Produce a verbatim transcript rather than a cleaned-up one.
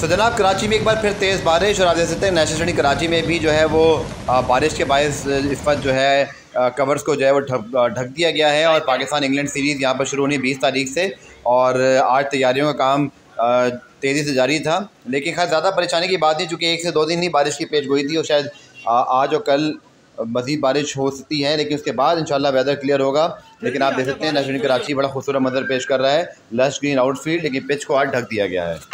तो जनाब कराची में एक बार फिर तेज़ बारिश, और आप देख सकते हैं नेशनल स्टेडियम कराची में भी जो है वो आ, बारिश के बायस इस वक्त जो है आ, कवर्स को जो है वो ढक दिया गया है। और पाकिस्तान इंग्लैंड सीरीज़ यहाँ पर शुरू होनी बीस तारीख से, और आज तैयारियों का काम तेज़ी से जारी था। लेकिन खैर ज़्यादा परेशानी की बात नहीं, चूँकि एक से दो दिन ही बारिश की पेश गोई थी और शायद आज और कल मज़ीद बारिश हो सकती है, लेकिन उसके बाद इंशाल्लाह वेदर क्लियर होगा। लेकिन आप देख सकते हैं नेशनल स्टेडियम कराची बड़ा खूबसूरत मंजर पेश कर रहा है, लश ग्रीन आउटफील्ड, लेकिन पिच को आज ढक दिया गया है।